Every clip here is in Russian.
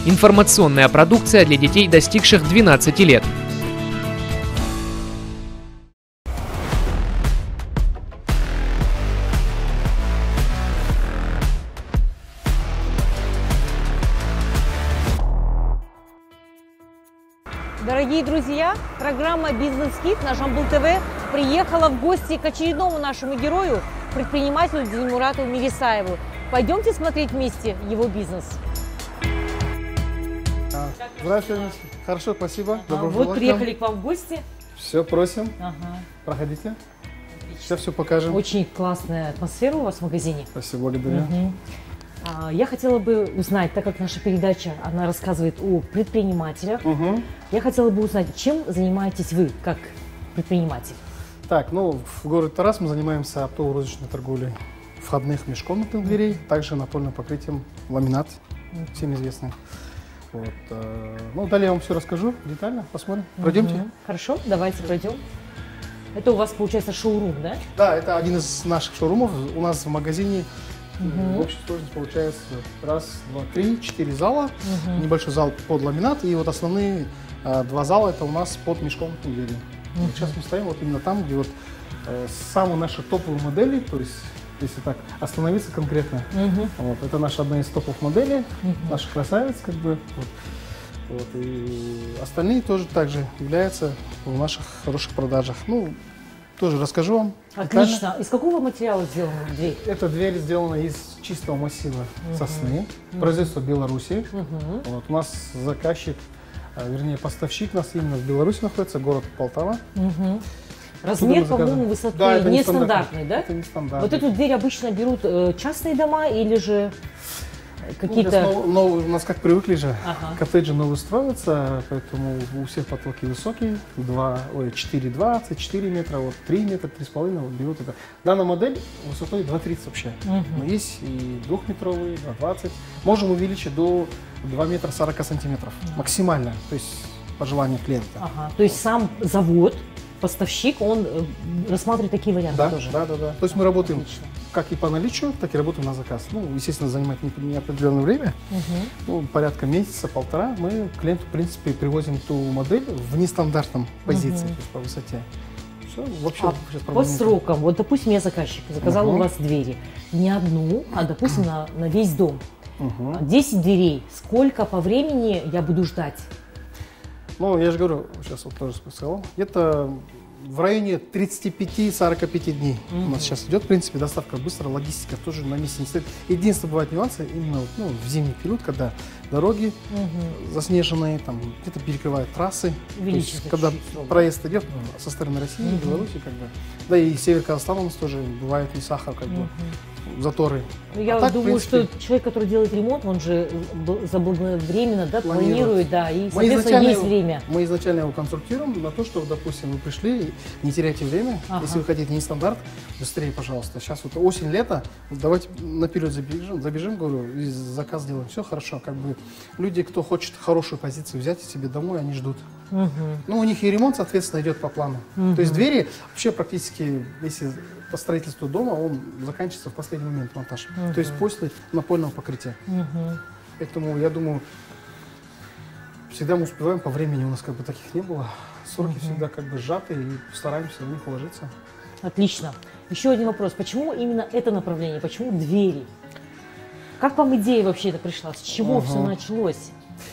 Информационная продукция для детей, достигших 12 лет. Дорогие друзья, программа «Бизнес Хит» на Жамбыл ТВ приехала в гости к очередному нашему герою, предпринимателю Дильмурату Мирисаеву. Пойдемте смотреть вместе его бизнес. Здравствуйте. Хорошо, спасибо. Вот приехали к вам в гости. Все, просим. Ага. Проходите. Сейчас все покажем. Очень классная атмосфера у вас в магазине. Спасибо, благодарю. Я хотела бы узнать, так как наша передача, она рассказывает о предпринимателях, я хотела бы узнать, чем занимаетесь вы, как предприниматель? Так, ну, в городе Тарас мы занимаемся оптово-розничной торговлей входных межкомнатных дверей, также напольным покрытием ламинат, всем известный. Вот, ну, далее я вам все расскажу детально, посмотрим. Пройдемте. Хорошо, давайте пройдем. Это у вас, получается, шоурум, да? Да, это один из наших шоурумов. У нас в магазине в общей сложности получается раз, два, три, 4 зала. Небольшой зал под ламинат. И вот основные 2 зала это у нас под межкомнатные двери. Вот сейчас мы стоим вот именно там, где вот самые наши топовые модели, то есть если так остановиться конкретно, вот, это наша одна из топовых моделей, наша красавица, как бы. Вот, и остальные тоже также являются в наших хороших продажах. Ну, тоже расскажу вам. Отлично. Детально. Из какого материала сделана дверь? Эта дверь сделана из чистого массива сосны, производство Беларуси. Вот, у нас заказчик, вернее поставщик у нас именно в Беларуси находится, город Полтава. Размер, по-моему, высоты да, это нестандартный, да? Это нестандартный. Вот эту дверь обычно берут частные дома или же какие-то... У нас как привыкли же, коттеджи новые строятся, поэтому у всех потолки высокие, 4,20, 4 метра, вот 3 метра, 3,5 вот берут это. Данная модель высотой 2,30 вообще. Но есть и 2-метровые, 2,20. Можем увеличить до 2 метра 40 сантиметров максимально, то есть по желанию клиента. То есть сам завод, поставщик, он рассматривает такие варианты тоже? Да. То есть мы работаем как и по наличию, так и работаем на заказ. Ну, естественно, занимает неопределенное время, ну, порядка месяца, полтора. Мы клиенту, в принципе, привозим ту модель в нестандартном позиции, то есть по высоте. Все, вообще, по срокам, вот, допустим, я заказчик, заказал у вас двери. Не одну, а, допустим, на весь дом. 10 дверей. Сколько по времени я буду ждать? Ну, я же говорю, сейчас вот тоже сказал, где-то в районе 35-45 дней у нас сейчас идет, в принципе, доставка быстро, логистика тоже на месте не стоит. Единственное, бывают нюансы именно вот, в зимний период, когда дороги заснеженные, там где-то перекрывают трассы, то есть, когда проезд идет со стороны России, Беларуси, как бы, да и север Казахстана у нас тоже бывает и сахар, как бы, заторы. Ну, я так, думаю, принципе, что человек, который делает ремонт, он же заблаговременно планирует, да, и, соответственно, есть время. Мы изначально его консультируем на то, что, допустим, вы пришли, не теряйте время, если вы хотите не стандарт, быстрее, пожалуйста. Сейчас вот осень, лето, давайте наперед забежим, говорю, и заказ сделаем. Все хорошо, как бы люди, кто хочет хорошую позицию взять себе домой, они ждут. Ну, у них и ремонт, соответственно, идет по плану. То есть двери вообще практически, если по строительству дома, он заканчивается в последний момент монтаж. То есть после напольного покрытия. Поэтому, я думаю, всегда мы успеваем по времени, у нас как бы таких не было. Сроки всегда как бы сжаты и стараемся в них уложиться. Отлично. Еще один вопрос. Почему именно это направление? Почему двери? Как вам идея вообще это пришла? С чего все началось?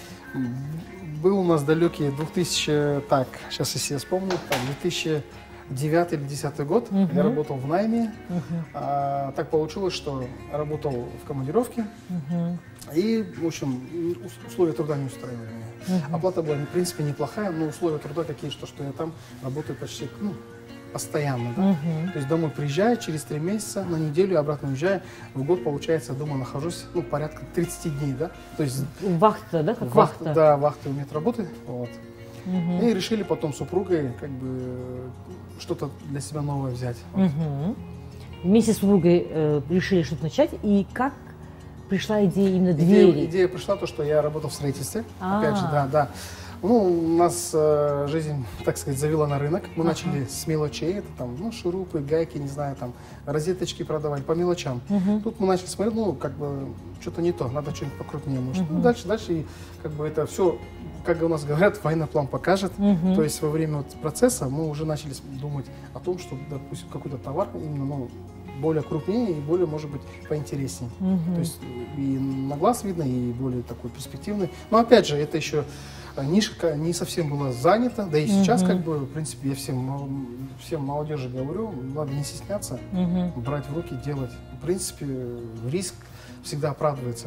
Был у нас далекий 2000, так, сейчас если я вспомню, 2009 или 2010 год. Я работал в найме. Так получилось, что работал в командировке. И, в общем, условия труда не устраивали меня. Оплата была, в принципе, неплохая, но условия труда такие, что я там работаю почти постоянно. Да? То есть домой приезжаю через 3 месяца, на неделю обратно уезжаю. В год, получается, дома нахожусь порядка 30 дней. Да? То есть, вахта, да? Как вахта? Да, вахта умеет работать. Вот. И решили потом с супругой как бы что-то для себя новое взять. Вместе с супругой решили что-то начать. И как пришла идея именно двери? Идея пришла то, что я работал в строительстве. Опять же, да. Ну, у нас жизнь, так сказать, завела на рынок. Мы начали с мелочей, это там, ну, шурупы, гайки, не знаю, там, розеточки продавать, по мелочам. Тут мы начали смотреть, ну, как бы, что-то не то, надо что-нибудь покрупнее, может. Ну, дальше, и как бы это все, как у нас говорят, военный-план покажет. То есть во время вот процесса мы уже начали думать о том, что, допустим, какой-то товар именно, ну, более крупнее и более, может быть, поинтереснее. То есть и на глаз видно, и более такой перспективный. Но опять же, это еще ниша не совсем была занята, да и сейчас, как бы, в принципе, я всем молодежи говорю, надо не стесняться, брать в руки, делать. В принципе, риск всегда оправдывается.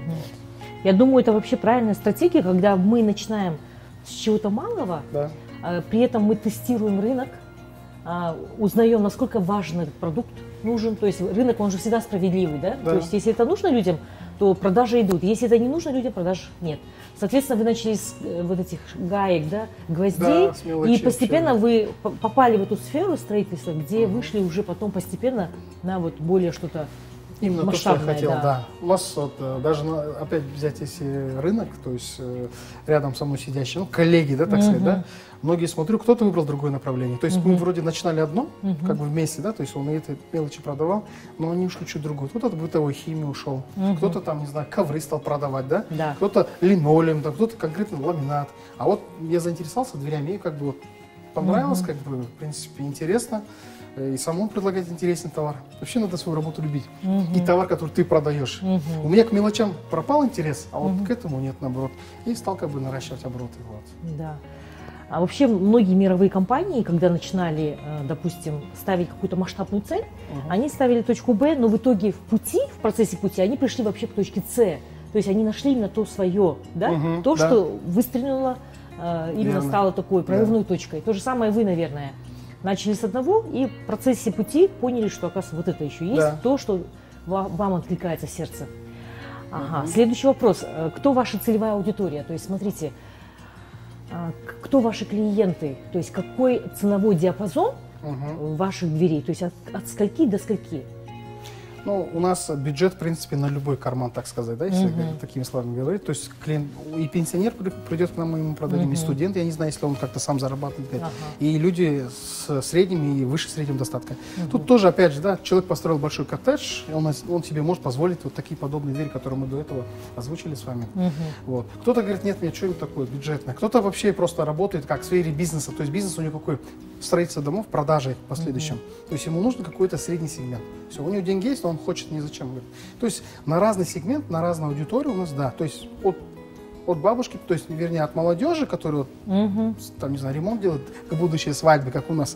Я думаю, это вообще правильная стратегия, когда мы начинаем с чего-то малого, Да. При этом мы тестируем рынок, узнаем, насколько важен этот продукт нужен. То есть рынок, он же всегда справедливый, да? Да. То есть если это нужно людям, то продажи идут. Если это не нужно людям, продаж нет. Соответственно, вы начали с вот этих гаек, да, гвоздей, Да, с мелочей и постепенно вообще. вы попали в эту сферу строительства, где вышли уже потом постепенно на вот более что-то Именно то, что я масштабное. хотел, да. У нас вот, даже опять взять если рынок, то есть рядом со мной сидящие, ну, коллеги, да, так сказать, да, многие смотрю, кто-то выбрал другое направление. То есть мы вроде начинали одно, как бы вместе, да, то есть он эти мелочи продавал, но они ушли чуть другое. Кто-то от бытовой химии ушел, кто-то там, не знаю, ковры стал продавать, да, Да. кто-то линолеум, да, кто-то конкретно ламинат. А вот я заинтересовался дверями, и как бы вот понравилось, как бы, в принципе, интересно. И самому предлагать интересный товар. Вообще надо свою работу любить. И товар, который ты продаешь. У меня к мелочам пропал интерес, а вот к этому нет, наоборот. И стал как бы наращивать обороты. Вот. Да. А вообще многие мировые компании, когда начинали, допустим, ставить какую-то масштабную цель, они ставили точку Б, но в итоге в процессе пути, они пришли вообще к точке С. То есть они нашли именно то свое, да? То, да. что выстрелило, именно Верно. стало такой прорывной точкой. То же самое вы, наверное, начали с одного и в процессе пути поняли, что, оказывается, вот это еще есть, Да. то, что вам откликается сердце. Ага. Следующий вопрос. Кто ваша целевая аудитория? То есть, смотрите, кто ваши клиенты? То есть, какой ценовой диапазон ваших дверей? То есть, от скольки до скольки? Ну, у нас бюджет, в принципе, на любой карман, так сказать, да, если такими словами говорить. То есть клиент, и пенсионер придет к нам, мы ему продадим, и студент, я не знаю, если он как-то сам зарабатывает, и люди с средним и выше среднего достатка. Тут тоже, опять же, да, человек построил большой коттедж, и он себе может позволить вот такие подобные двери, которые мы до этого озвучили с вами. Вот. Кто-то говорит, нет, мне что-нибудь такое бюджетное. Кто-то вообще просто работает как в сфере бизнеса, то есть бизнес у него какой? Строительство домов, продажи в последующем. То есть ему нужен какой-то средний сегмент. Все, у него деньги есть, но он хочет ни зачем. То есть на разный сегмент, на разную аудиторию у нас, да. То есть от бабушки, то есть, вернее, от молодежи, которая, там, не знаю, ремонт делает к будущей свадьбе, как у нас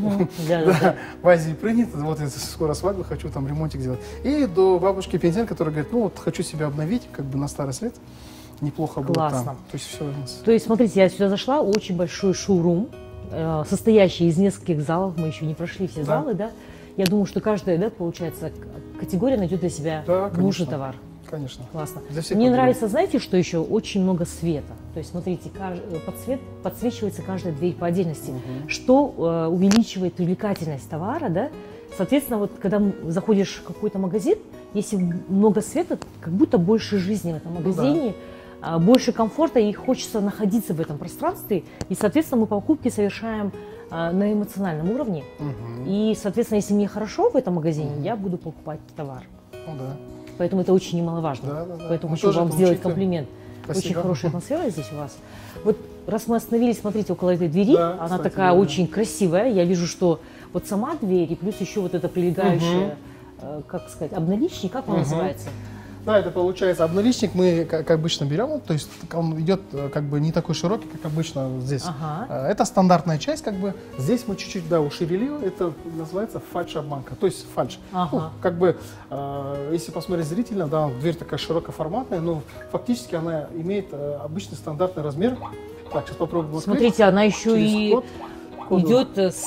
да, в Азии принято. Вот скоро свадьба, хочу там ремонтик сделать. И до бабушки пенсионера, которая говорит, ну вот хочу себя обновить, как бы на старость лет. Неплохо было Классно. там. То есть все у нас. То есть, смотрите, я сюда зашла, очень большой шоурум, состоящий из нескольких залов, мы еще не прошли все залы, да? Я думаю, что каждая, да, получается, категория найдет для себя нужный товар. Конечно. Классно. Мне нравится, знаете, что еще очень много света. То есть, смотрите, подсвечивается каждая дверь по отдельности, что увеличивает привлекательность товара, да? Соответственно, вот когда заходишь в какой-то магазин, если много света, как будто больше жизни в этом магазине, больше комфорта, и хочется находиться в этом пространстве. И, соответственно, мы покупки совершаем на эмоциональном уровне. И, соответственно, если мне хорошо в этом магазине, я буду покупать товар. Ну да. Поэтому это очень немаловажно. Да. Поэтому хочу вам сделать комплимент. Спасибо. Очень хорошая атмосфера здесь у вас. Вот раз мы остановились, смотрите, около этой двери, она кстати, такая очень красивая. Я вижу, что вот сама дверь и плюс еще вот это прилегающее, как сказать, обналичник, как он называется? Да, это получается обналичник, мы как обычно берем, то есть он идет как бы не такой широкий, как обычно здесь. Это стандартная часть, как бы здесь мы чуть-чуть, да, уширили ее, это называется фальш-обманка, то есть фальш. Ну, как бы, если посмотреть зрительно, да, дверь такая широкоформатная, но фактически она имеет обычный стандартный размер. Так, сейчас попробуем открыть. Смотрите, она еще и идет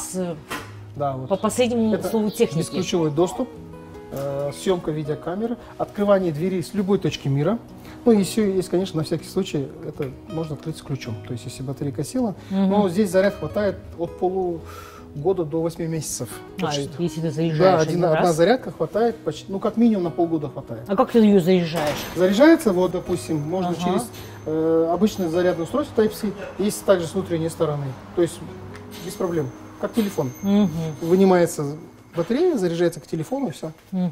по последнему слову техники. Бесключевой доступ. Съемка видеокамеры, открывание двери с любой точки мира. Ну, еще есть, конечно, на всякий случай, это можно открыть с ключом. То есть, если батарейка села, но здесь заряд хватает от полугода до 8 месяцев. Если ты заряжаешь одна зарядка хватает почти, ну, как минимум на полгода хватает. А как ты ее заряжаешь? Заряжается, вот, допустим, можно через обычное зарядное устройство Type-C, есть также с внутренней стороны. То есть без проблем, как телефон. Вынимается батарея, заряжается к телефону и все.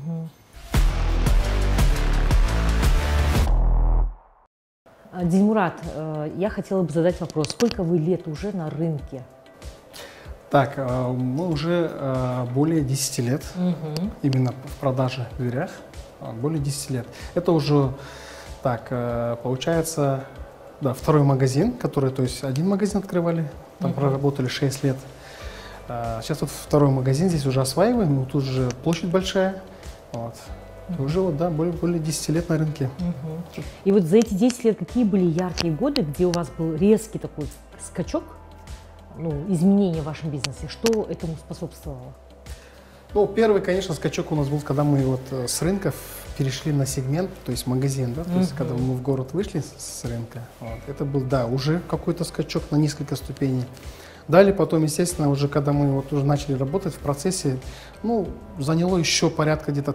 Дильмурат, я хотела бы задать вопрос. Сколько вы лет уже на рынке? Так, мы уже более 10 лет, именно в продаже в дверях, более 10 лет. Это уже, так, получается, да, второй магазин, который, то есть один магазин открывали, там проработали 6 лет. Сейчас вот второй магазин, здесь уже осваиваем, вот тут же площадь большая, вот. Уже вот, да, более 10 лет на рынке. И вот за эти 10 лет какие были яркие годы, где у вас был резкий такой скачок, ну, изменения в вашем бизнесе? Что этому способствовало? Ну, первый, конечно, скачок у нас был, когда мы вот с рынков перешли на сегмент, то есть магазин, да, то есть когда мы в город вышли с рынка, вот, это был, да, уже какой-то скачок на несколько ступеней. Далее потом, естественно, уже когда мы вот уже начали работать в процессе, ну, заняло еще порядка где-то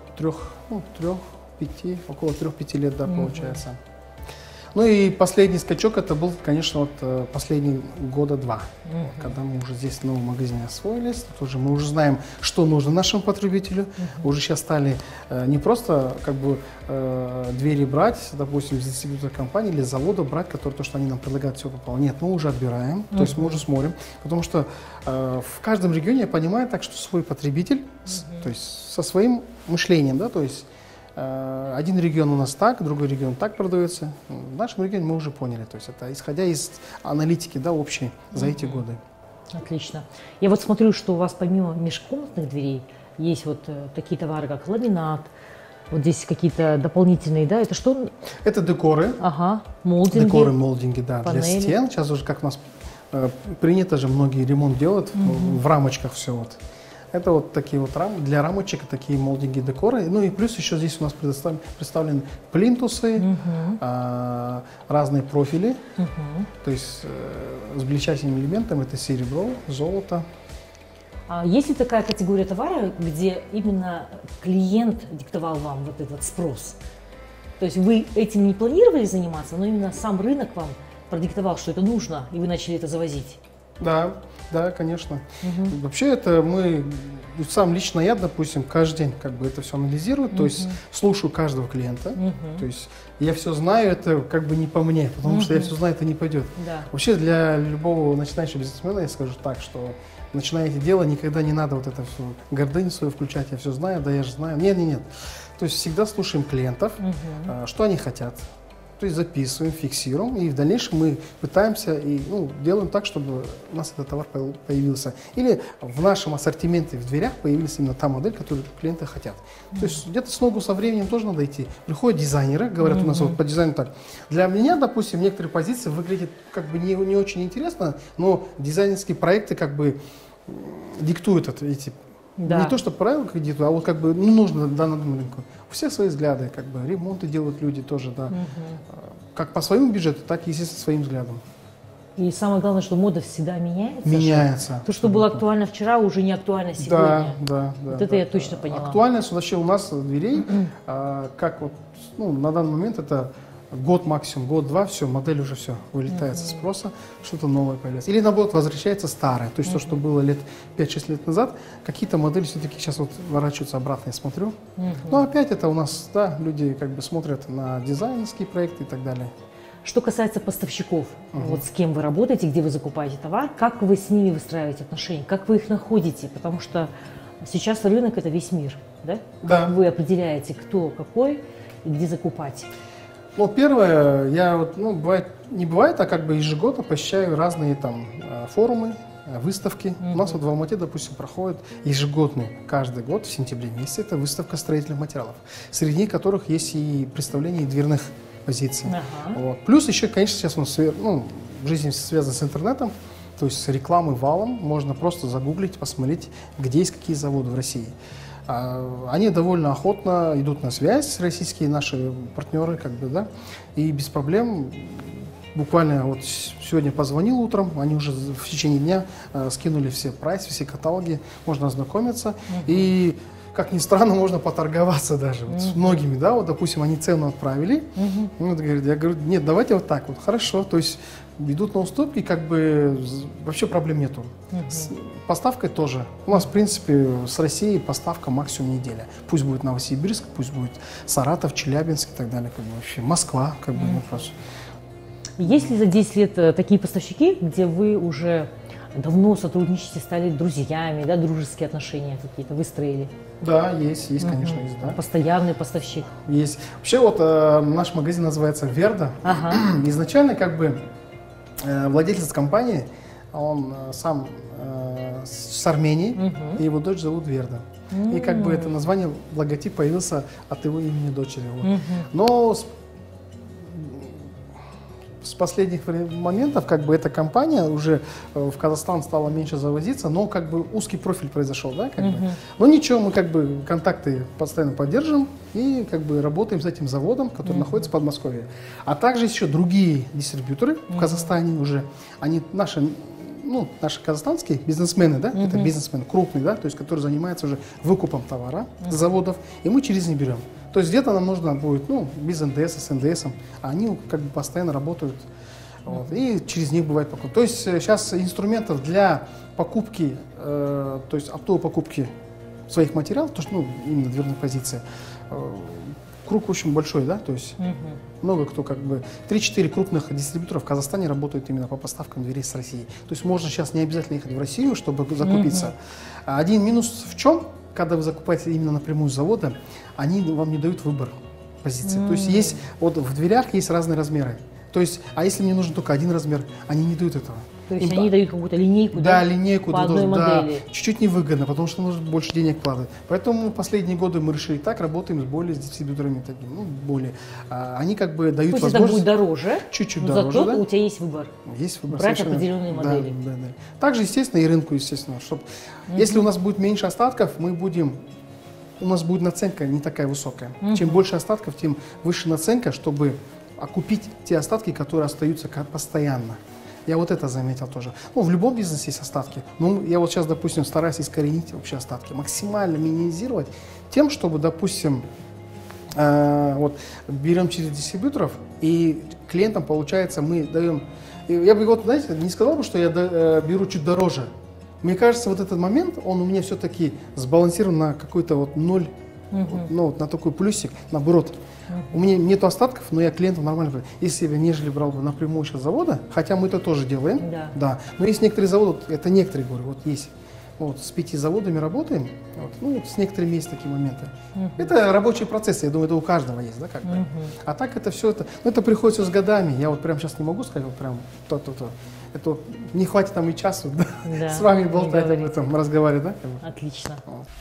около 3-5 лет, да, получается. Ну и последний скачок, это был, конечно, вот последние года 2, когда мы уже здесь в новом магазине освоились, тоже мы уже знаем, что нужно нашему потребителю, уже сейчас стали не просто как бы двери брать, допустим, из дистрибьютора компании или завода брать, которые то, что они нам предлагают, все попало. Нет, мы уже отбираем, то есть мы уже смотрим, потому что в каждом регионе я понимаю так, что свой потребитель, то есть со своим мышлением, да, то есть один регион у нас так, другой регион так продается. В нашем регионе мы уже поняли. То есть это исходя из аналитики, да, общей за эти годы. Отлично. Я вот смотрю, что у вас помимо межкомнатных дверей есть вот такие товары, как ламинат, вот здесь какие-то дополнительные, да, это что? Это декоры. Ага, молдинги. Декоры, молдинги, да, панели. для стен. Сейчас уже как у нас принято же, многие ремонт делают в рамочках все вот. Это вот такие вот для рамочек, такие молдинги, декоры. Ну и плюс еще здесь у нас представлены плинтусы, разные профили. То есть с блещательными элементами это серебро, золото. А есть ли такая категория товара, где именно клиент диктовал вам вот этот спрос? То есть вы этим не планировали заниматься, но именно сам рынок вам продиктовал, что это нужно, и вы начали это завозить? Да, да, конечно. Вообще это сам лично я, допустим, каждый день как бы это все анализирую, то есть слушаю каждого клиента, то есть я все знаю, это как бы не по мне, потому что я все знаю, это не пойдет. Да. Вообще для любого начинающего бизнесмена я скажу так, что начинаете дело, никогда не надо вот это все гордыню свою включать, я все знаю, да я же знаю. Нет. То есть всегда слушаем клиентов, что они хотят. То есть записываем, фиксируем, и в дальнейшем мы пытаемся и делаем так, чтобы у нас этот товар появился. Или в нашем ассортименте в дверях появилась именно та модель, которую клиенты хотят. То есть где-то с ногу со временем тоже надо идти. Приходят дизайнеры, говорят у нас вот по дизайну так. Для меня, допустим, некоторые позиции выглядят как бы не очень интересно, но дизайнерские проекты как бы диктуют эти. Да. Не то, что правила кредиту, а вот как бы нужно данному рынку. У всех свои взгляды, как бы ремонты делают люди тоже, да. Как по своему бюджету, так и, естественно, своим взглядом. И самое главное, что мода всегда меняется. Меняется. То, что было актуально вчера, уже не актуально сегодня. Да. Вот это я точно поняла. Актуальность вообще у нас дверей, как вот, на данный момент это год максимум, год-два, все, модель уже все, вылетает со спроса, что-то новое появляется. Или наоборот, возвращается старое, то есть то, что было лет 5-6 лет назад, какие-то модели все-таки сейчас вот ворачиваются обратно, я смотрю. Но опять это у нас, да, люди как бы смотрят на дизайнерские проекты и так далее. Что касается поставщиков, вот с кем вы работаете, где вы закупаете товар, как вы с ними выстраиваете отношения, как вы их находите, потому что сейчас рынок – это весь мир, да? Да. Как вы определяете, кто какой и где закупать? Ну, первое, я вот, не бывает, а как бы ежегодно посещаю разные там форумы, выставки. У нас вот в Алмате, допустим, проходит ежегодный, каждый год в сентябре месяце, это выставка строительных материалов, среди которых есть и представление дверных позиций. Вот. Плюс еще, конечно, сейчас жизнь связана с интернетом, то есть с рекламой валом, можно просто загуглить, посмотреть, где есть какие заводы в России. Они довольно охотно идут на связь, российские наши партнеры, как бы, да, и без проблем. Буквально вот сегодня позвонил утром, они уже в течение дня скинули все прайсы, все каталоги, можно ознакомиться. И как ни странно, можно поторговаться даже вот с многими, да, вот, допустим, они цену отправили, вот, говорят, я говорю, нет, давайте вот так вот, хорошо, то есть идут на уступки, как бы вообще проблем нету. С поставкой тоже. У нас, в принципе, с Россией поставка максимум неделя. Пусть будет Новосибирск, пусть будет Саратов, Челябинск и так далее, как бы вообще Москва, как бы, вопрос. Есть ли за 10 лет такие поставщики, где вы уже давно сотрудничаете, стали друзьями, да, дружеские отношения какие-то выстроили? Да, есть, конечно, есть, да. Постоянный поставщик. Есть. Вообще вот наш магазин называется Верда. Ага. Изначально как бы владелец компании, он сам с Армении, и его дочь зовут Верда. И как бы это название, логотип появился от его имени дочери. Вот. Но с последних моментов как бы эта компания уже в Казахстан стала меньше завозиться, но как бы узкий профиль произошел, да, как бы. Но ничего, мы как бы контакты постоянно поддерживаем и как бы работаем с этим заводом, который находится в Подмосковье. А также еще другие дистрибьюторы в Казахстане уже, они наши казахстанские бизнесмены, да, это бизнесмены крупные, да, то есть которые занимаются уже выкупом товара с заводов, и мы через них берем. То есть где-то нам нужно будет, без НДС, с НДСом, а они как бы постоянно работают, вот, и через них бывает покупка. То есть сейчас инструментов для покупки, то есть оптовой покупки своих материалов, то что, именно дверной позиции, круг очень большой, да, то есть много кто как бы, 3-4 крупных дистрибьютора в Казахстане работают именно по поставкам дверей с России. То есть можно сейчас не обязательно ехать в Россию, чтобы закупиться. Один минус в чем? Когда вы закупаете именно напрямую с завода, они вам не дают выбор позиции. То есть есть, вот в дверях есть разные размеры. То есть, а если мне нужен только один размер, они не дают этого. То есть они дают какую-то линейку, да? Линейку по одной модели. Чуть-чуть невыгодно, потому что нужно больше денег вкладывать. Поэтому последние годы мы решили так, работаем с дистрибьюторами такими, более. Они как бы дают Пусть возможность. Это будет дороже, чуть-чуть но дороже, зато у тебя есть выбор. Есть выбор. Брать определенные модели. Да. Также, естественно, и рынку, естественно. Если у нас будет меньше остатков, у нас будет наценка не такая высокая. Чем больше остатков, тем выше наценка, чтобы окупить те остатки, которые остаются постоянно. Я вот это заметил тоже. В любом бизнесе есть остатки. Я вот сейчас, допустим, стараюсь искоренить вообще остатки, максимально минимизировать тем, чтобы, допустим, вот берем через дистрибьюторов, и клиентам, получается, мы даем... Я бы, вот, знаете, не сказал бы, что я беру чуть дороже. Мне кажется, вот этот момент, он у меня все-таки сбалансирован на какой-то вот ноль, вот на такой плюсик, наоборот. У меня нет остатков, но я клиентам нормально говорю. Если я нежели брал бы напрямую сейчас с завода, хотя мы это тоже делаем, да. Но есть некоторые заводы, это некоторые, говорю, вот есть. Вот, с 5 заводами работаем, с некоторыми есть такие моменты. Это рабочий процесс, я думаю, это у каждого есть, да, как бы. А так это все, это приходит все с годами. Я вот прямо сейчас не могу сказать, вот прям то. Это не хватит там и часу, да, с вами болтать об этом, разговаривать, да? Как бы. Отлично.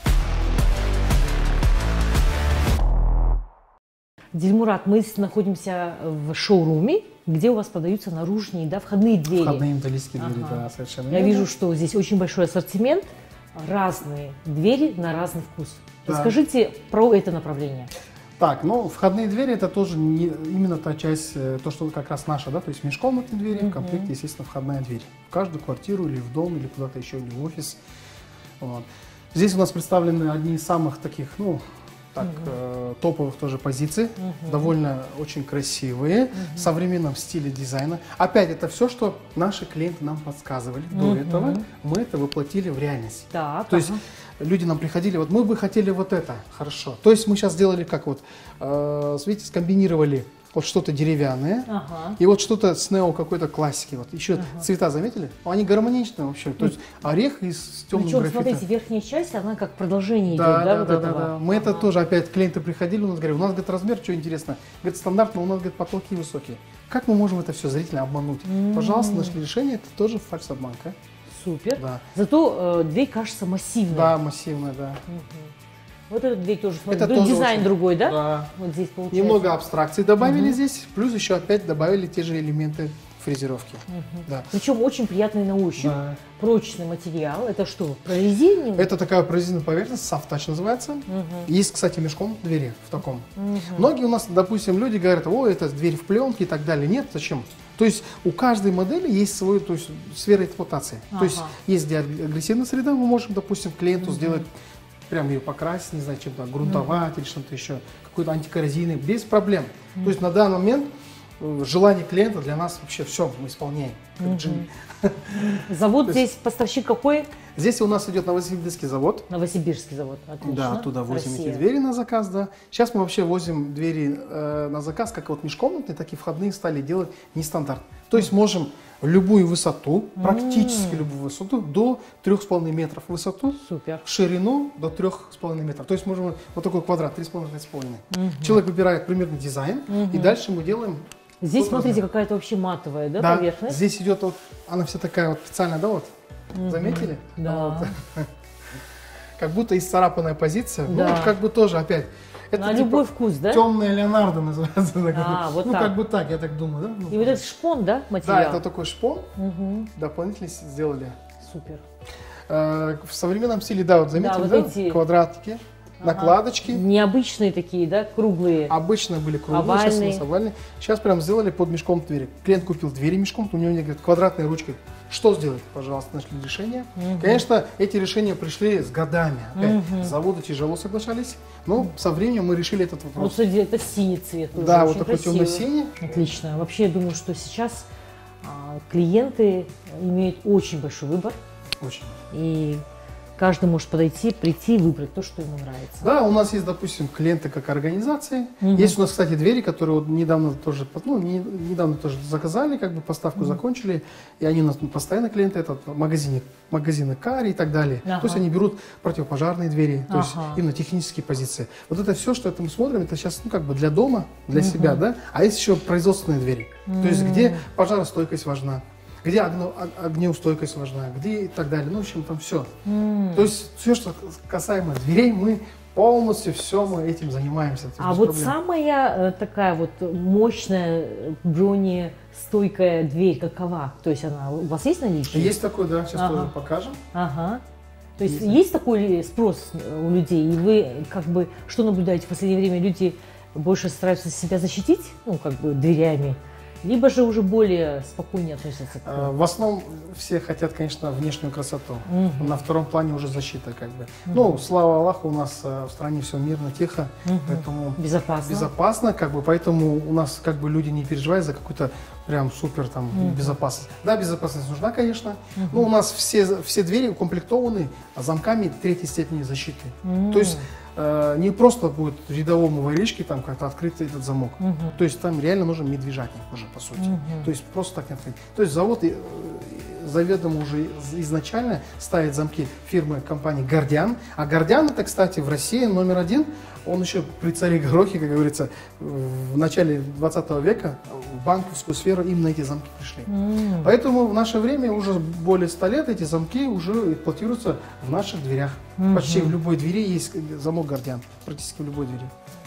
Дильмурат, мы находимся в шоуруме, где у вас продаются наружные, да, входные двери. Входные металлические двери, да, совершенно. Я вижу, что здесь очень большой ассортимент, разные двери на разный вкус. Да. Расскажите про это направление. Так, входные двери это тоже именно та часть, то, что как раз наша, да, то есть межкомнатные двери, в комплекте, естественно, входная дверь. В каждую квартиру или в дом, или куда-то еще, или в офис. Вот. Здесь у нас представлены одни из самых таких, топовых тоже позиций, довольно очень красивые, в современном стиле дизайна. Опять, это все, что наши клиенты нам подсказывали до этого, мы это воплотили в реальность. Так, то есть люди нам приходили, вот мы бы хотели вот это, хорошо. То есть мы сейчас сделали как видите, скомбинировали вот что-то деревянное, и вот что-то с нео какой-то классики. Вот еще цвета заметили? Они гармоничные вообще. То есть орех из темного графита. Смотрите, верхняя часть, она как продолжение идет, да. Мы это тоже, опять, клиенты приходили, у нас говорят, у нас, говорит, размер, что интересно, говорит, стандартно, у нас, говорит, потолки высокие. Как мы можем это все зрительно обмануть? Пожалуйста, нашли решение, это тоже фальш-обманка. Супер. Да. Зато дверь кажется массивной. Да, массивная, да. Вот эта дверь тоже, это тоже дизайн очень другой, да? Да. Вот здесь получается. Немного абстракций добавили здесь, плюс еще опять добавили те же элементы фрезеровки. Да. Причем очень приятный на ощупь. Да. Прочный материал. Это что, прорезиненный? Это такая прорезиненная поверхность, soft touch называется. Есть, кстати, мешком двери в таком. Многие у нас, допустим, люди говорят, это дверь в пленке и так далее. Нет, зачем? То есть у каждой модели есть свой, то есть, сфера эксплуатации. То есть есть агрессивная среда, мы можем, допустим, клиенту сделать прям ее покрасить, не знаю, чем-то грунтовать или что-то еще, какой-то антикоррозийный, без проблем. То есть на данный момент желание клиента для нас вообще все, мы исполняем. Как Джимми. Завод здесь, поставщик какой? Здесь у нас идет Новосибирский завод. Новосибирский завод, отлично. Да, оттуда возим Россия. эти двери на заказ, да. Сейчас мы вообще возим двери на заказ, как вот межкомнатные, так и входные стали делать нестандартно. То есть можем любую высоту, практически любую высоту, до 3,5 метров в высоту, Супер. в ширину до 3,5 метров. То есть можем вот такой квадрат, 3,5-3,5. Человек выбирает примерный дизайн, и дальше мы делаем. Здесь, тот смотрите, размер. какая-то вообще матовая, да, Да, поверхность? здесь идет вот, она вся такая вот специальная, да, вот, заметили? Да. Вот. Как будто исцарапанная позиция, Да. ну, как бы тоже опять. Это На типа любой вкус, да? темная Леонардо называется. Вот ну, так. как бы так, я так думаю, да? Ну, И вот этот шпон, да, да, материал? это такой шпон, Мгм. дополнительно сделали. Супер. В современном стиле, да, вот заметили, вот да? эти- Квадратики, накладочки. Необычные такие, да, круглые. Обычно были круглые, Овальные. сейчас у нас овальные. Сейчас прям сделали под мешком двери. Клиент купил двери мешком, у него говорит, квадратной ручкой. Что сделать? Пожалуйста, нашли решение. Конечно, эти решения пришли с годами. Опять, заводы тяжело соглашались, но со временем мы решили этот Вот, вопрос. смотрите, это синий цвет тоже, Да, очень вот такой красивый. темно-синий. Отлично. Вообще, я думаю, что сейчас клиенты имеют очень большой выбор, Очень. и каждый может подойти, прийти и выбрать то, что ему нравится. Да, у нас есть, допустим, клиенты как организации. Есть у нас, кстати, двери, которые вот недавно тоже, ну, недавно тоже заказали, как бы поставку закончили, и они у нас постоянно клиенты, это магазины Кари и так далее. Ага. То есть они берут противопожарные двери, то есть Ага. именно технические позиции. Вот это все, что это мы смотрим, это сейчас, ну, как бы для дома, для себя, да. А есть еще производственные двери, то есть где пожаростойкость важна, где огнеустойкость важна, где и так далее. Ну, в общем, там все. То есть все, что касаемо дверей, мы полностью все мы этим занимаемся. То есть А без вот проблем. самая такая вот мощная бронестойкая дверь какова? То есть она у вас есть наличие? Есть такой, да, сейчас Ага. тоже покажем. Ага. То есть Есть. есть такой спрос у людей? И вы как бы что наблюдаете в последнее время? Люди больше стараются себя защитить, ну, как бы дверями, либо же уже более спокойнее относятся к этому? В основном все хотят, конечно, внешнюю красоту. На втором плане уже защита, как бы. Ну, слава Аллаху, у нас в стране все мирно, тихо, поэтому Безопасно. безопасно, как бы, поэтому у нас как бы люди не переживают за какую-то прям супер там безопасность. Да, безопасность нужна, конечно, но у нас все двери укомплектованы замками третьей степени защиты. То есть не просто будет рядовому воришке там как-то открыть этот замок. То есть там реально нужен медвежатник уже, по сути. То есть просто так не открыть. То есть завод заведомо уже изначально ставит замки фирмы компании «Гордиан». А «Гордиан» это, кстати, в России номер один. Он еще при царе Горохе, как говорится, в начале 20 века в банковскую сферу именно эти замки пришли. Поэтому в наше время уже более 100 лет эти замки уже эксплуатируются в наших дверях. Почти в любой двери есть замок «Гордиан». Практически в любой двери.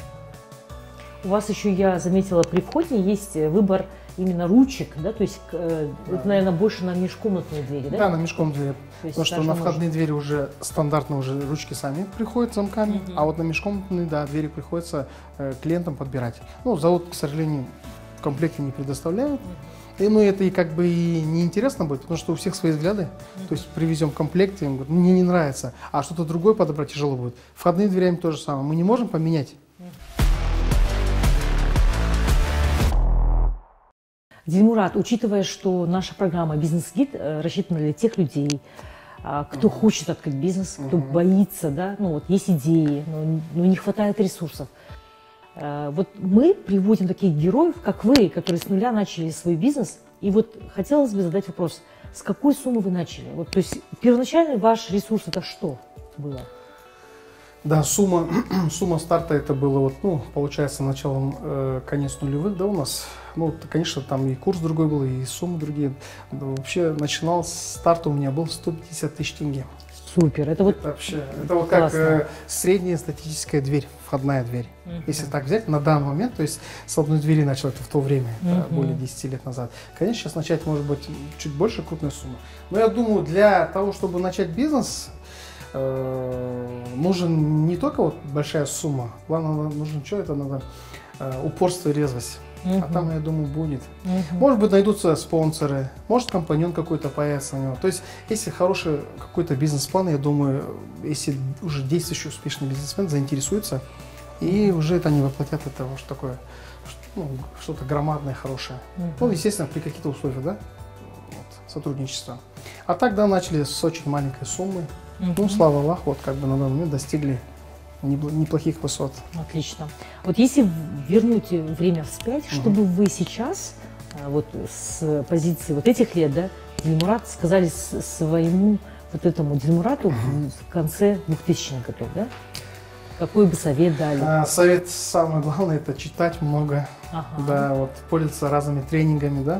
У вас еще, я заметила, при входе есть выбор именно ручек, да, то есть это, наверное, больше на межкомнатные двери, да? Да, на мешком двери. То есть Потому что даже на можно- входные двери уже стандартно уже ручки сами приходят замками, а вот на межкомнатные, да, двери приходится клиентам подбирать. Ну, завод, к сожалению, в комплекте не предоставляет. И, ну, это и как бы и неинтересно будет, потому что у всех свои взгляды. То есть привезем комплект, им говорят, мне не нравится, а что-то другое подобрать тяжело будет. Входные дверями то же самое. Мы не можем поменять. Дильмурат, учитывая, что наша программа «Бизнес-гид» рассчитана для тех людей, кто хочет открыть бизнес, кто боится, да, ну вот есть идеи, но не хватает ресурсов. Вот мы приводим таких героев, как вы, которые с нуля начали свой бизнес. И вот хотелось бы задать вопрос, с какой суммы вы начали? Вот, то есть первоначальный ваш ресурс это что было? Да, сумма старта это было, вот, ну, получается, началом конец нулевых, да, у нас. Ну, конечно, там и курс другой был, и суммы другие. Да, вообще, начинал старт у меня был 150 тысяч тенге. Супер, это вот Это вообще, это вот как классно. средняя статистическая дверь, входная дверь. Если так взять, на данный момент, то есть с одной двери начал это в то время, более 10 лет назад. Конечно, сейчас начать может быть чуть больше крупная сумма. Но я думаю, для того, чтобы начать бизнес, нужен не только вот большая сумма, главное, нужно что, это надо упорство и резвость. А там, я думаю, будет. Может быть, найдутся спонсоры, может, компаньон какой-то появится у него. То есть, если хороший какой-то бизнес-план, я думаю, если уже действующий успешный бизнесмен заинтересуется, и уже это они воплотят это вот такое, ну, что-то громадное, хорошее. Ну, естественно, при каких-то условиях, да, вот, сотрудничества. А тогда начали с очень маленькой суммы. Ну, слава Аллаху, вот как бы на данный момент достигли неплохих высот. Отлично. Вот если вернуть время вспять, что бы вы сейчас, вот с позиции вот этих лет, да, Дильмурат сказали своему вот этому Дильмурату в конце 2000-х годов, да? Какой бы совет дали? Совет самое главное — это читать много, да, вот пользоваться разными тренингами, да.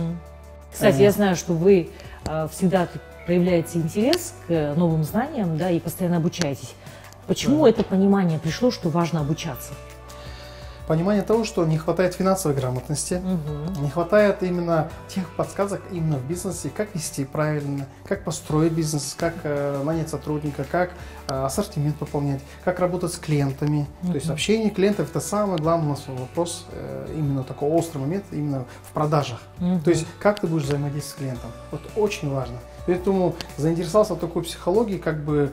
Кстати, я знаю, что вы всегда проявляете интерес к новым знаниям, да, и постоянно обучаетесь. Почему это понимание пришло, что важно обучаться? Понимание того, что не хватает финансовой грамотности, не хватает именно тех подсказок именно в бизнесе, как вести правильно, как построить бизнес, как нанять сотрудника, как ассортимент пополнять, как работать с клиентами. То есть общение клиентов — это самый главный у нас вопрос, именно такой острый момент именно в продажах. То есть как ты будешь взаимодействовать с клиентом. Вот очень важно. Поэтому заинтересовался такой психологией, как бы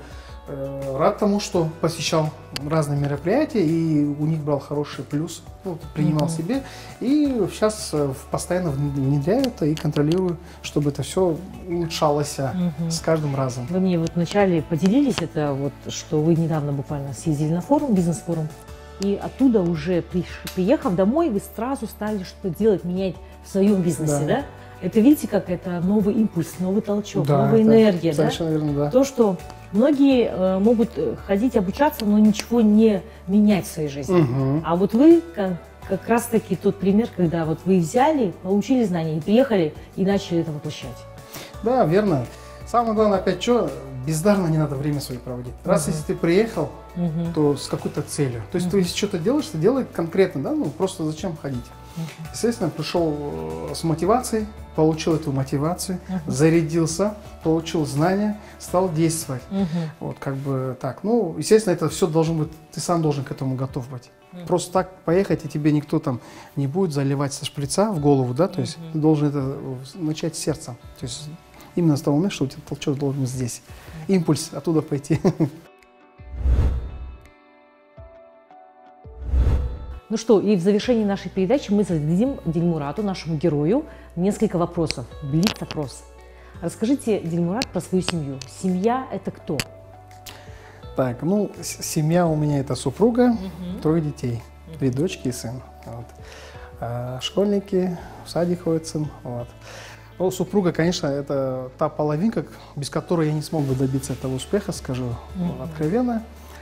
рад тому, что посещал разные мероприятия и у них брал хороший плюс, ну, принимал себе. И сейчас постоянно внедряю это и контролирую, чтобы это все улучшалось с каждым разом. Вы мне вот вначале поделились, это вот, что вы недавно буквально съездили на форум, бизнес-форум, и оттуда уже приехав домой, вы сразу стали что-то делать, менять в своем бизнесе, да? Это, видите, как это новый импульс, новый толчок, новая энергия, да? Совершенно верно, да. То, что многие могут ходить обучаться, но ничего не менять в своей жизни. А вот вы как раз-таки тот пример, когда вот вы взяли, получили знания и приехали и начали это воплощать. Да, верно. Самое главное, опять, что бездарно не надо время свое проводить. Раз если ты приехал, то с какой-то целью. То есть ты если что-то делаешь, ты делай конкретно, да, ну просто зачем ходить. Естественно, пришел с мотивацией, получил эту мотивацию, зарядился, получил знания, стал действовать. Вот как бы так. Ну, естественно, это все должно быть, ты сам должен к этому готов быть. Просто так поехать, и тебе никто там не будет заливать со шприца в голову, да, то есть ты должен это начать с сердца. То есть именно с того момента, что у тебя толчок должен быть здесь. Импульс оттуда пойти. Ну что, и в завершении нашей передачи мы зададим Дильмурату, нашему герою, несколько вопросов. Блиц-опрос. Расскажите, Дильмурат, про свою семью. Семья – это кто? Так, ну, семья у меня – это супруга, 3 детей, 2 дочки и сын. Вот. Школьники, в садик ходит сын. Вот. Ну, супруга, конечно, это та половинка, без которой я не смог бы добиться этого успеха, скажу откровенно.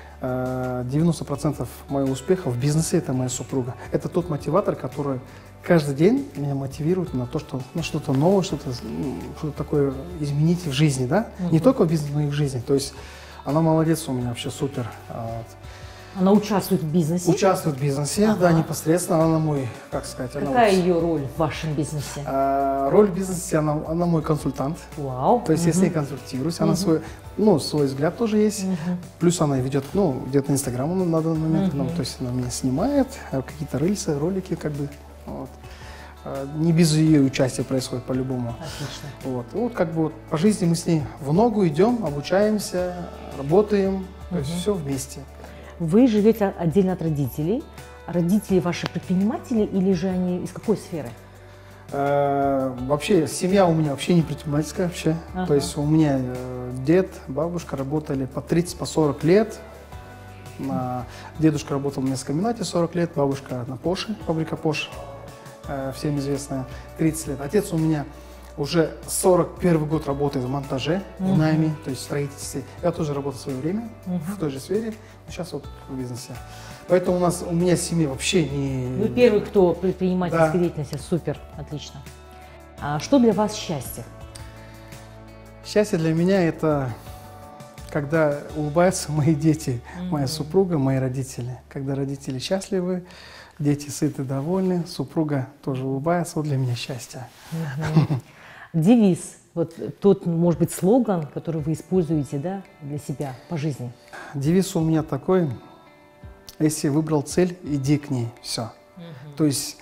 90% моего успеха в бизнесе – это моя супруга. Это тот мотиватор, который каждый день меня мотивирует на то, что что-то новое, что-то такое изменить в жизни, да? Не только в бизнесе, но и в жизни. То есть она молодец у меня, вообще супер. Вот. Она участвует в бизнесе? Участвует в бизнесе, да, непосредственно. Она мой, как сказать… Какая ее роль в вашем бизнесе? Роль в бизнесе, она мой консультант. Вау. То есть я с ней консультируюсь, она свой взгляд тоже есть. Плюс она ведет, где-то Инстаграм на данный момент, то есть она меня снимает, какие-то рельсы, ролики, как бы, вот. Не без ее участия происходит по-любому. Отлично. Вот как бы по жизни мы с ней в ногу идем, обучаемся, работаем, то есть все вместе. Вы живете отдельно от родителей. Родители ваши предприниматели или же они из какой сферы? Вообще, семья у меня вообще не предпринимательская вообще. То есть у меня дед, бабушка работали по 30, по 40 лет. Дедушка работал в мясокомбинате 40 лет, бабушка на Porsche, фабрика Porsche, всем известная, 30 лет. Отец у меня уже 41 год работает в монтаже, в найме, то есть в строительстве. Я тоже работал в свое время в той же сфере, сейчас вот в бизнесе. Поэтому у меня семья вообще не… Вы первый, кто предпринимательской деятельности. Супер, отлично. А что для вас счастье? Счастье для меня – это когда улыбаются мои дети, моя супруга, мои родители. Когда родители счастливы, дети сыты, довольны, супруга тоже улыбается. Вот для меня счастье. Девиз, вот тот, может быть, слоган, который вы используете, да, для себя по жизни? Девиз у меня такой: если выбрал цель, иди к ней, все. То есть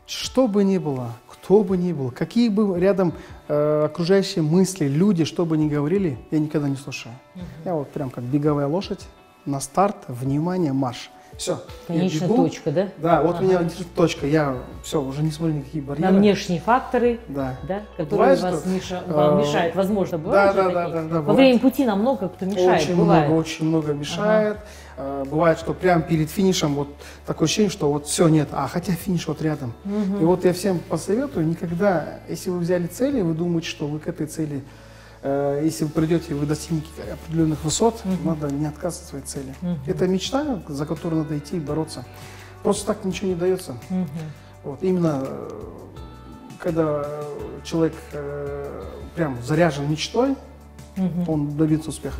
Что бы ни было, кто бы ни был, какие бы рядом окружающие мысли, люди, что бы ни говорили, я никогда не слушаю. Я вот прям как беговая лошадь, на старт, внимание, марш. Все. Конечная точка, да? Да, вот меня интересует точка. Я все, уже не смотрю никакие барьеры. На внешние факторы, да. Да, которые Бывает, вам мешают. Возможно, бывает да, Во время пути нам много кто мешает. Очень много мешает. Бывает, что прямо перед финишем вот такое ощущение, что вот все, нет, хотя финиш вот рядом. И вот я всем посоветую, никогда, если вы взяли цели, вы думаете, что вы к этой цели, если вы придете, вы достигнете определенных высот, надо не отказываться от своей цели. Это мечта, за которую надо идти и бороться. Просто так ничего не дается. Вот, именно когда человек прям заряжен мечтой, он добьется успеха.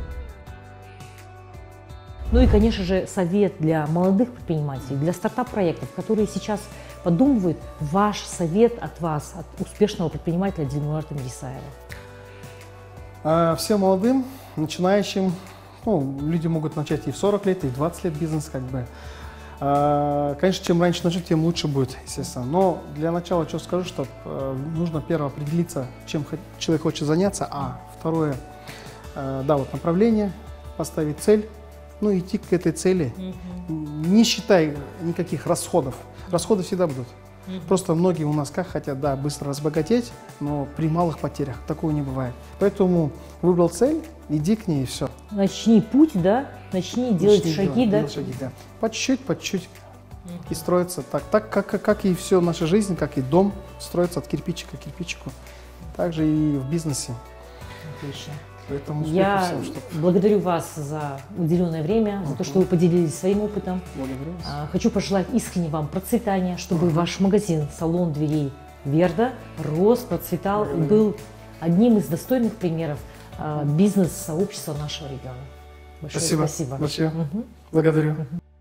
Ну и, конечно же, совет для молодых предпринимателей, для стартап-проектов, которые сейчас подумывают, ваш совет от вас, от успешного предпринимателя Дильмурата Мирисаева. Всем молодым, начинающим, люди могут начать и в 40 лет, и в 20 лет бизнес, как бы. Конечно, чем раньше начать, тем лучше будет, естественно. Но для начала что скажу, что нужно первое определиться, чем человек хочет заняться, второе, направление, поставить цель, идти к этой цели, не считай никаких расходов. Расходы всегда будут. Просто многие у нас хотят, быстро разбогатеть, но при малых потерях такого не бывает. Поэтому выбрал цель, иди к ней и все. Начни путь, начни делать шаги, делать шаги, да. По чуть-чуть. И строится так как и все наша жизнь, как и дом строится от кирпичика к кирпичику. Так же и в бизнесе. Отлично. Поэтому я всем, благодарю вас за уделенное время, за то, что вы поделились своим опытом. Благодарю вас. Хочу пожелать искренне вам процветания, чтобы ваш магазин, салон дверей Верда рос, процветал и был одним из достойных примеров бизнес-сообщества нашего региона. Большое спасибо. Большое. Благодарю.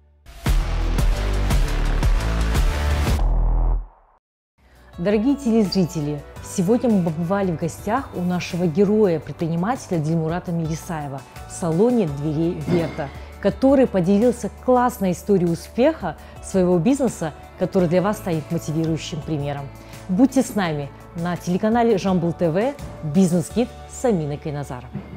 Дорогие телезрители, сегодня мы побывали в гостях у нашего героя-предпринимателя Дильмурата Мирисаева в салоне дверей Верда, который поделился классной историей успеха своего бизнеса, который для вас станет мотивирующим примером. Будьте с нами на телеканале Жамбыл ТВ «Бизнес-гид» с Аминой Кайназаровой.